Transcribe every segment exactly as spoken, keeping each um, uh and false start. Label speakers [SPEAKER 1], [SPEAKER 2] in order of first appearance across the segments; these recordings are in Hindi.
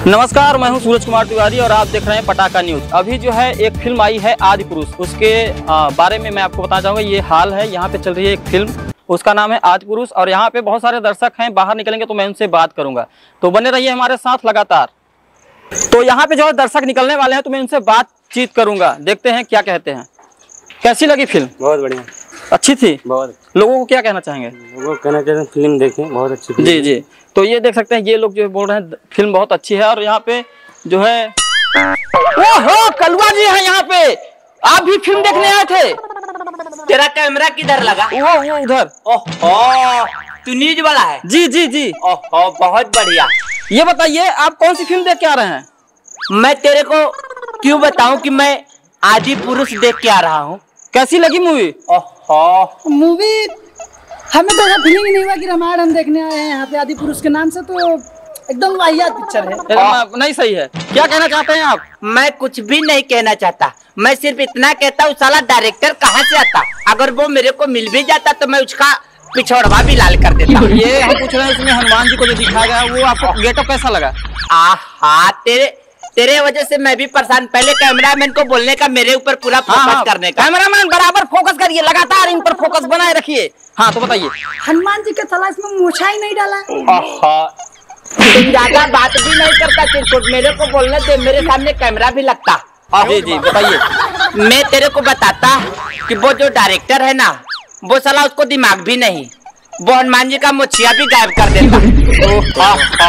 [SPEAKER 1] नमस्कार, मैं हूं सूरज कुमार तिवारी और आप देख रहे हैं पटाखा न्यूज। अभी जो है एक फिल्म आई है आदि पुरुष, उसके बारे में मैं आपको बताना चाहूँगा। ये हाल है, यहाँ पे चल रही है एक फिल्म, उसका नाम है आदि पुरुष और यहाँ पे बहुत सारे दर्शक हैं, बाहर निकलेंगे तो मैं उनसे बात करूंगा, तो बने रहिए हमारे साथ लगातार। तो यहाँ पे जो है दर्शक निकलने वाले हैं तो मैं उनसे बातचीत करूंगा, देखते हैं क्या कहते हैं। कैसी लगी फिल्म?
[SPEAKER 2] बहुत बढ़िया,
[SPEAKER 1] अच्छी थी। बहुत
[SPEAKER 2] लोगों
[SPEAKER 1] को क्या कहना चाहेंगे?
[SPEAKER 2] लोगों को कहना चाहते हैं फिल्म देखें, बहुत अच्छी फिल्म।
[SPEAKER 1] जी जी, तो ये देख सकते हैं, ये लोग जो बोल रहे हैं फिल्म बहुत अच्छी है। और यहाँ पे जो है ओहो कलुआ जी है यहाँ पे, आप भी फिल्म देखने आए थे?
[SPEAKER 3] तेरा कैमरा किधर लगा?
[SPEAKER 1] वो वो उधर।
[SPEAKER 3] ओहो, तू न्यूज वाला है?
[SPEAKER 1] जी जी जी।
[SPEAKER 3] ओहो, बहुत बढ़िया।
[SPEAKER 1] ये बताइए आप कौन सी फिल्म देख के आ रहे हैं?
[SPEAKER 3] मैं तेरे को क्यों बताऊं कि मैं आदि पुरुष देख के आ रहा हूँ।
[SPEAKER 1] कैसी लगी मूवी?
[SPEAKER 3] ओहो,
[SPEAKER 4] मूवी हमें तो ऐसा फीलिंग नहीं हुआ कि रामायण हम देखने आए हैं यहाँ पे आदि पुरुष के नाम से, तो एकदम वाहियात पिक्चर है।
[SPEAKER 1] एकदम नहीं सही है। क्या कहना चाहते हैं आप?
[SPEAKER 3] मैं कुछ भी नहीं कहना चाहता, मैं सिर्फ इतना कहता हूँ साला डायरेक्टर कहाँ से आता। अगर वो मेरे को मिल भी जाता तो मैं उसका पिछोड़वा भी लाल कर देता।
[SPEAKER 1] ये हम पूछ रहे हैं, इसमें हनुमान जी को जो दिखाया गया वो आपको गेटअप कैसा लगा?
[SPEAKER 3] आहा, तेरे तेरे वजह से मैं भी परेशान। पहले कैमरामैन को बोलने का, मेरे ऊपर पूरा फोकस हाँ, हाँ, करने का।
[SPEAKER 1] कैमरामैन बराबर फोकस करिए, लगातार इन पर फोकस बनाए रखिए। हाँ तो बताइए।
[SPEAKER 4] हनुमान जी के तलाश में मूछा ही नहीं डाला।
[SPEAKER 3] तुम ज्यादा बात भी नहीं करता, चिरकुट मेरे को बोलने दे, मेरे सामने कैमरा भी लगता।
[SPEAKER 1] जी जी बताइए।
[SPEAKER 3] मैं तेरे को बताता कि वो जो डायरेक्टर है ना, वो साला उसको दिमाग भी नहीं, वो हनुमान जी का मुछिया भी गायब कर देता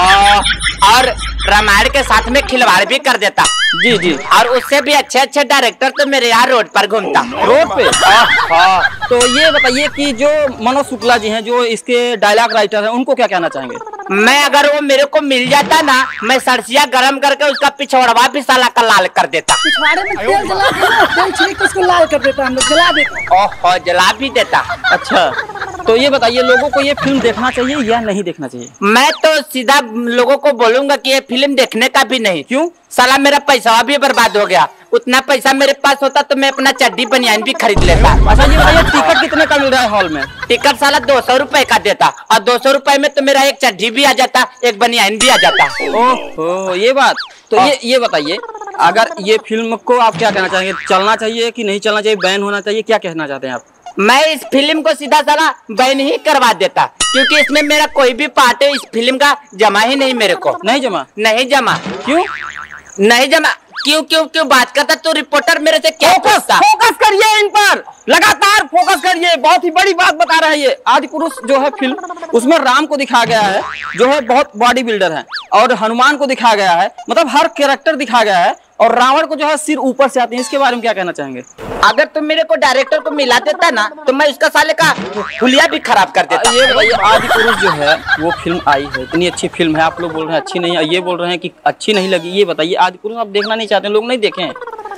[SPEAKER 3] और रामायण के साथ में खिलवाड़ भी कर देता।
[SPEAKER 1] जी जी।
[SPEAKER 3] और उससे भी अच्छे अच्छे डायरेक्टर तो मेरे यहाँ रोड पर घूमता।
[SPEAKER 1] रोड पे? तो ये बताइए कि जो मनोज शुक्ला जी हैं, जो इसके डायलॉग राइटर हैं, उनको क्या कहना चाहेंगे?
[SPEAKER 3] मैं अगर वो मेरे को मिल जाता ना, मैं सरसिया गरम करके उसका पिछोड़वा भी साला का लाल कर देता।
[SPEAKER 4] पिछवाड़े में तेल जला के तेल छिड़क के उसको लाल कर देता, हम लोग जला देता।
[SPEAKER 3] ओहो, जला भी देता।
[SPEAKER 1] अच्छा, तो ये बताइए लोगों को ये फिल्म देखना चाहिए या नहीं देखना चाहिए?
[SPEAKER 3] मैं तो सीधा लोगों को बोलूंगा कि ये फिल्म देखने का भी नहीं।
[SPEAKER 1] क्यों?
[SPEAKER 3] साला मेरा पैसा भी बर्बाद हो गया। उतना पैसा मेरे पास होता तो मैं अपना चड्डी बनियान भी खरीद लेता।
[SPEAKER 1] अच्छा ये बताइए टिकट कितने का मिल रहा है हॉल में?
[SPEAKER 3] टिकट साला दो सौ रुपए का देता, और दो सौ रुपए में तो मेरा एक चड्डी भी आ जाता, एक बनियान भी आ जाता।
[SPEAKER 1] ओहो, ये बात। तो ये ये बताइए, अगर ये फिल्म को आप क्या कहना चाहेंगे, चलना चाहिए कि नहीं चलना चाहिए, बैन होना चाहिए, क्या कहना चाहते हैं आप?
[SPEAKER 3] मैं इस फिल्म को सीधा साला बैन ही करवा देता, क्योंकि इसमें मेरा कोई भी पार्ट है इस फिल्म का जमा ही नहीं। मेरे को
[SPEAKER 1] नहीं जमा?
[SPEAKER 3] नहीं जमा।
[SPEAKER 1] क्यों
[SPEAKER 3] नहीं जमा? क्यों क्यों क्यों बात करता तो रिपोर्टर मेरे से क्या पूछता?
[SPEAKER 1] फोकस करिए इन पर, लगातार फोकस करिए। बहुत ही बड़ी बात बता रहा है ये आदि पुरुष जो है फिल्म, उसमें राम को दिखाया गया है जो है बहुत बॉडी बिल्डर है, और हनुमान को दिखाया गया है, मतलब हर कैरेक्टर दिखाया गया है, और रावण को जो है सिर ऊपर से आते हैं। इसके बारे में क्या कहना चाहेंगे?
[SPEAKER 3] अगर तुम मेरे को डायरेक्टर को मिला देता ना, तो मैं उसका साले का हुलिया भी खराब कर देता।
[SPEAKER 1] ये बताइए आदि पुरुष जो है वो फिल्म आई है, इतनी अच्छी फिल्म है, आप लोग बोल रहे हैं अच्छी नहीं है, ये बोल रहे हैं कि अच्छी नहीं लगी। ये बताइए आदि पुरुष आप देखना नहीं चाहते, लोग नहीं देखें?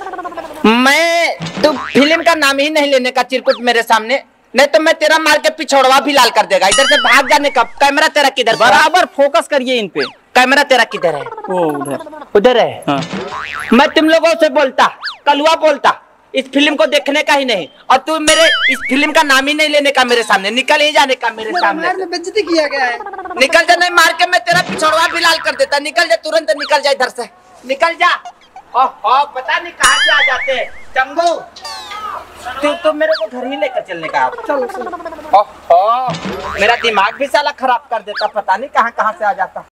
[SPEAKER 3] मैं तो फिल्म का नाम ही नहीं लेने का चिरकुट मेरे सामने, नहीं तो मैं तेरा मार के पिछोड़वा भी लाल कर देगा। इधर से भाग जाने का। कैमरा तेरा किधर?
[SPEAKER 1] बराबर फोकस करिए इन पे।
[SPEAKER 3] कैमरा तेरा किधर है?
[SPEAKER 1] वो उधर
[SPEAKER 3] उधर है। हाँ। मैं तुम लोगों से बोलता, कलुआ बोलता, इस फिल्म को देखने का ही नहीं, और तू मेरे इस फिल्म का नाम ही नहीं लेने का मेरे सामने, निकल ही जाने का मेरे सामने।
[SPEAKER 4] बेइज्जती किया गया है।
[SPEAKER 3] निकल जा, नहीं मार के मैं तेरा पिछोड़वा भी लाल कर देता। निकल जा, तुरंत निकल जा इधर से, निकल जा। ओहो, पता नहीं कहाँ से आ जाते हैं चंगू। तू तो मेरे को घर ही लेकर चलने का। ओहो, मेरा दिमाग भी साला खराब कर देता, पता नहीं कहाँ कहाँ से आ जाता।